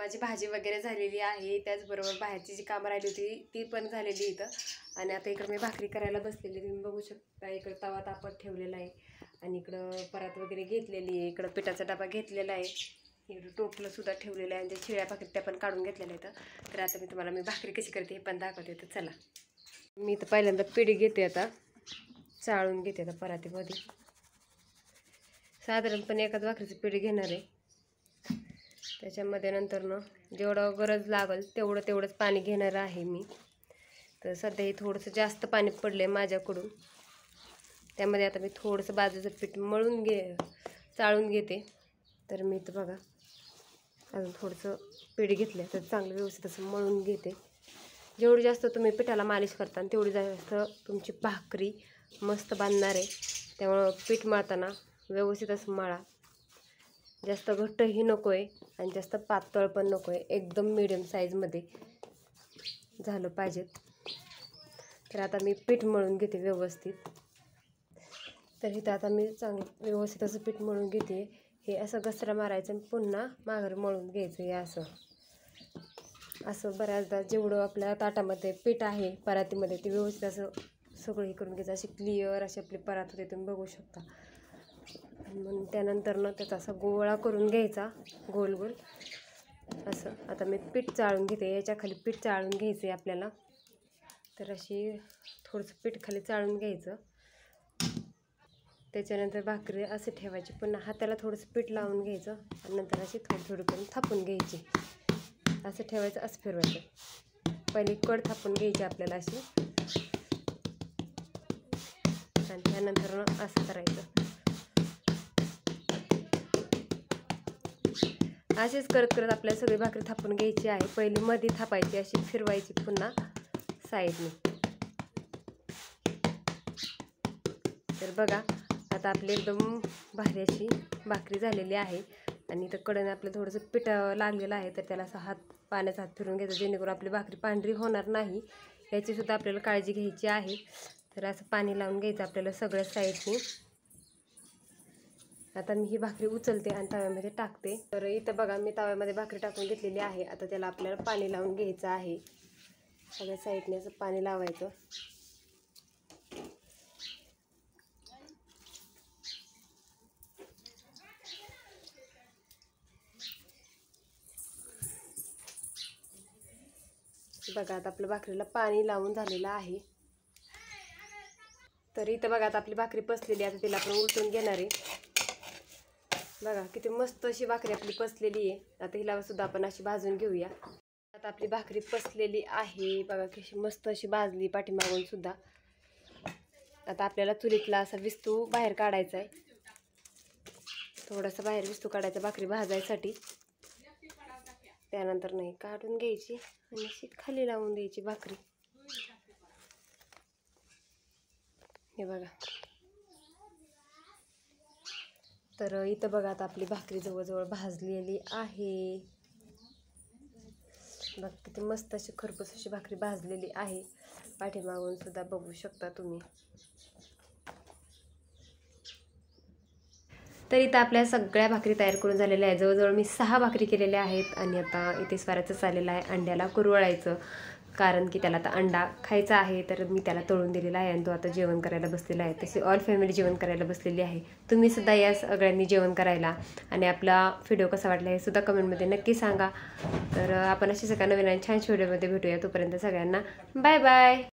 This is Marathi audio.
माझी भाजी वगैरे झालेली आहे, त्याचबरोबर बाहेरची जी कामं राहिली होती ती पण झालेली इथं. आणि आता इकडं मी भाकरी करायला बसलेली, तुम्ही बघू शकता. इकडं तवा तापत ठेवलेला आहे आणि इकडं परात वगैरे घेतलेली आहे, इकडं पिठाचा डबा घेतलेला आहे, इकडं टोपलं सुद्धा ठेवलेलं आहे आणि त्या शिळ्या भाकरी त्या पण काढून घेतलेल्या आहेत. तर आता मी तुम्हाला मी भाकरी कशी करते हे पण दाखवते. तर चला, मी तर पहिल्यांदा पिढी घेते, आता चाळून घेते आता परातीमध्ये. साधारणपणे एकाच भाकरीची पिढी घेणार आहे. त्याच्यामध्ये नंतर जेवढं गरज लागेल तेवढंच पाणी घेणार आहे मी. तर सध्या हे थोडंसं जास्त पाणी पडलं आहे माझ्याकडून, त्यामध्ये आता मी थोडंसं बाजूचं पीठ चाळून घेते. तर मी इथं बघा अजून थोडंसं पीठ घेतलं तर चांगलं व्यवस्थित असं मळून घेते. जेवढी जास्त तुम्ही पिठाला मालिश करता तेवढी जास्त तुमची भाकरी मस्त बांधणार आहे. त्यामुळं पीठ मळताना व्यवस्थित असं मळा. जास्त घट्टही नको आहे आणि जास्त पातळ पण नको आहे, एकदम मीडियम साईजमध्ये झालं पाहिजेत. तर आता मी पीठ मळून घेते व्यवस्थित. तर इथं आता मी चांगलं व्यवस्थित असं पीठ मळून घेते. हे असं घसरा मारायचं आणि पुन्हा माघार मळून घ्यायचं. हे असं बऱ्याचदा जेवढं आपल्या ताटामध्ये पीठ आहे परातीमध्ये ते व्यवस्थित असं सगळं हे करून घ्यायचं. अशी क्लिअर अशी आपली परात होते, तुम्ही बघू शकता. म्हणून त्यानंतर त्याचा असा गोळा करून घ्यायचा गोल गोल असं. आता मी पीठ चाळून घेते, याच्या खाली पीठ चाळून घ्यायचं आहे आपल्याला. तर अशी थोडंसं पीठ खाली चाळून घ्यायचं. त्याच्यानंतर भाकरी असं ठेवायची, पुन्हा हाताला थोडंसं पीठ लावून घ्यायचं आणि नंतर अशी थोडी करून थापून घ्यायची. असं ठेवायचं, असं फिरवायचं. पहिली कड थापून घ्यायची आपल्याला अशी आणि त्यानंतर असं करायचं. अशीच करत करत आपल्याला सगळी भाकरी थापून घ्यायची आहे. पहिली मध्ये थापायची, अशी फिरवायची पुन्हा साईडने. तर बघा आता आपली एकदम भारी अशी भाकरी झालेली आहे. आणि इथं कडेने आपलं थोडंसं पीठ लागलेलं आहे, तर त्याला असा पाण्याचा हात फिरून घ्यायचा, जेणेकरून आपली भाकरी पांढरी होणार नाही, याचीसुद्धा आपल्याला काळजी घ्यायची आहे. तर असं पाणी लावून घ्यायचं आपल्याला सगळ्या साईडनी. आता मी ही भाकरी उचलते आणि तव्यामध्ये टाकते. तर इथं बघा मी तव्यामध्ये भाकरी टाकून घेतलेली आहे. आता त्याला आपल्याला पाणी लावून घ्यायचं आहे. सगळ्या साईडने असं पाणी लावायचं. बघा आता आपल्या भाकरीला पाणी लावून झालेलं आहे. तर इथं बघा आता आपली भाकरी पसलेली आहे. आता तिला आपण उलटून घेणार आहे. बघा किती मस्त अशी भाकरी आपली पसलेली आहे. आता हिला सुद्धा आपण अशी भाजून घेऊया. आता आपली भाकरी पसलेली आहे. बघा कशी मस्त अशी भाजली पाठीमागून सुद्धा. आता आपल्याला चुलीतला असा विस्तू बाहेर काढायचा आहे. थोडासा बाहेर विस्तू काढायचा भाकरी भाजायसाठी. त्यानंतर नाही काढून घ्यायची आणि अशी खाली लावून द्यायची भाकरी. हे बघा. तर इथं बघा आता आपली भाकरी जवळजवळ भाजलेली आहे. बघा किती मस्त अशी खरपूस अशी भाकरी भाजलेली आहे. पाठीमागून सुद्धा बघू शकता तुम्ही. तर इथं आपल्या सगळ्या भाकरी तयार करून झालेल्या आहेत. जवळजवळ मी 6 भाकरी केलेल्या आहेत. आणि आता इथे स्वाराचं चाललेलं आहे अंड्याला कुरवळायचं, कारण की त्याला आता अंडा खायचा आहे. तर मी त्याला तळून दिलेला आहे आणि तो आता जेवण करायला बसलेला आहे. तसे ऑल फॅमिली जेवण करायला बसलेली आहे. तुम्ही सुद्धा या सगळ्यांनी जेवण करायला. आणि आपला व्हिडिओ कसा वाटला हे सुद्धा कमेंटमध्ये नक्की सांगा. तर आपण अशी सगळ्या नवीन आणि छानशा व्हिडिओमध्ये भेटूया. तोपर्यंत सगळ्यांना बाय बाय.